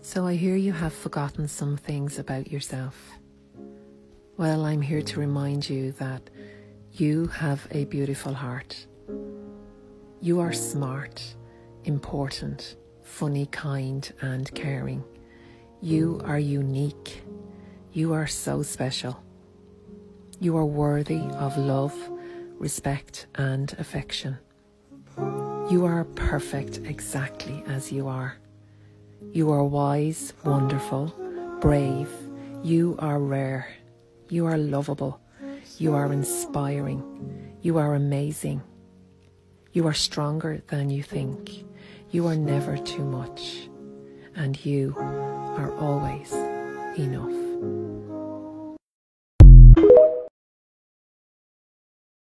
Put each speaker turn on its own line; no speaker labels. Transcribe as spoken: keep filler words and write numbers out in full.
So I hear you have forgotten some things about yourself. Well, I'm here to remind you that you have a beautiful heart. You are smart, important, funny, kind, and caring. You are unique. You are so special. You are worthy of love, respect, and affection. You are perfect exactly as you are. You are wise, wonderful, brave. You are rare. You are lovable. You are inspiring. You are amazing. You are stronger than you think. You are never too much. And you are always enough.